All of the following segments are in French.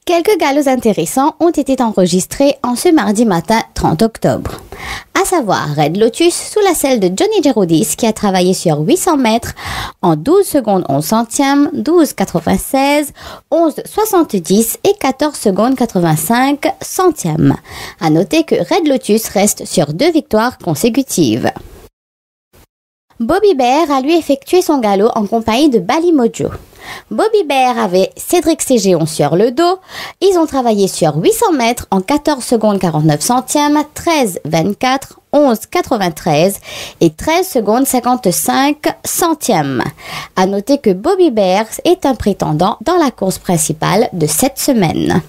Quelques galops intéressants ont été enregistrés en ce mardi matin 30 octobre. À savoir Red Lotus sous la selle de Johnny Geroudis qui a travaillé sur 800 mètres en 12 secondes 11 centièmes, 12,96, 11,70 et 14 secondes 85 centièmes. À noter que Red Lotus reste sur 2 victoires consécutives. Bobby Bear a lui effectué son galop en compagnie de Bali Mojo. Bobby Bear avait Cédric Ségeon sur le dos. Ils ont travaillé sur 800 mètres en 14 secondes 49 centièmes, 13,24, 11,93 et 13 secondes 55 centièmes. À noter que Bobby Bear est un prétendant dans la course principale de cette semaine.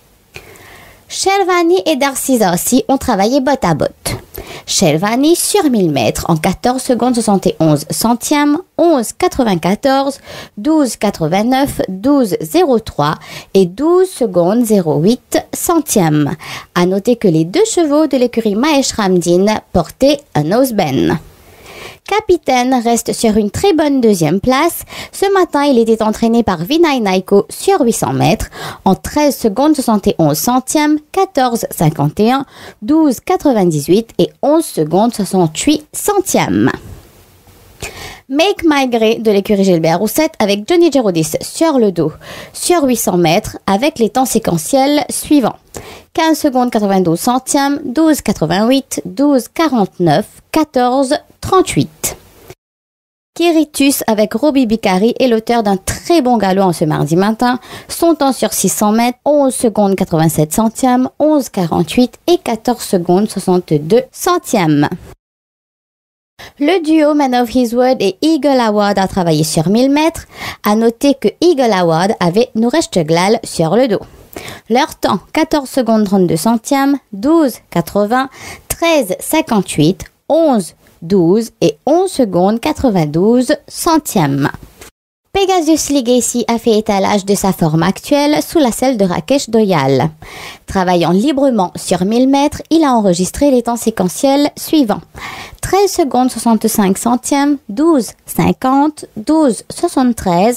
Shelvani et Darcy Zassi ont travaillé botte à botte. Shelvani sur 1000 mètres en 14 secondes 71 centièmes, 11,94, 12,89, 12,03 et 12 secondes 08 centièmes. À noter que les deux chevaux de l'écurie Mahesh Ramdin portaient un noseband. Capitaine reste sur une très bonne deuxième place. Ce matin, il était entraîné par Vinay Naiko sur 800 mètres en 13 secondes 71 centièmes, 14,51, 12,98 et 11 secondes 68 centièmes. Make My Grey de l'écurie Gilbert Roussette avec Johnny Geroudis sur le dos sur 800 mètres avec les temps séquentiels suivants. 15 secondes 92 centièmes, 12,88, 12,49, 14,38. Kiritus avec Robbie Bicari est l'auteur d'un très bon galop en ce mardi matin. Son temps sur 600 mètres, 11 secondes 87 centièmes, 11,48 et 14 secondes 62 centièmes. Le duo Man of His Word et Eagle Award a travaillé sur 1000 mètres. À noter que Eagle Award avait Nuresh Teglal sur le dos. Leur temps, 14 secondes 32 centièmes, 12,80, 13,58, 11,12 et 11 secondes 92 centièmes. Pegasus Legacy a fait étalage de sa forme actuelle sous la selle de Rakesh Doyal. Travaillant librement sur 1000 mètres, il a enregistré les temps séquentiels suivants. 13 secondes 65 centièmes, 12,50, 12,73,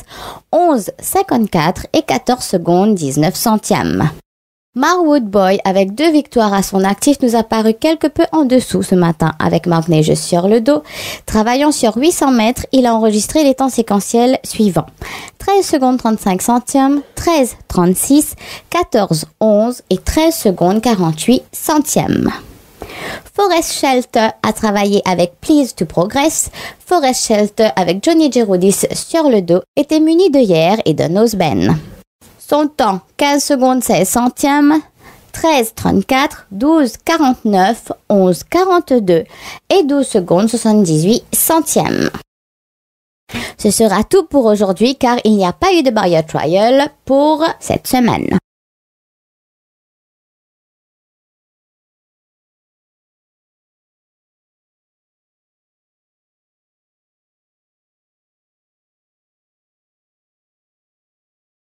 11,54 et 14 secondes 19 centièmes. Marwood Boy, avec 2 victoires à son actif, nous a paru quelque peu en dessous ce matin avec Marc Neigeux sur le dos. Travaillant sur 800 mètres, il a enregistré les temps séquentiels suivants. 13 secondes 35 centièmes, 13,36, 14,11 et 13 secondes 48 centièmes. Forest Shelter a travaillé avec Please to Progress. Forest Shelter avec Johnny Geroudis sur le dos était muni d'œillères et d'un noseband. Son temps, 15 secondes 16 centièmes, 13,34, 12,49, 11,42 et 12 secondes 78 centièmes. Ce sera tout pour aujourd'hui car il n'y a pas eu de barrier trial pour cette semaine.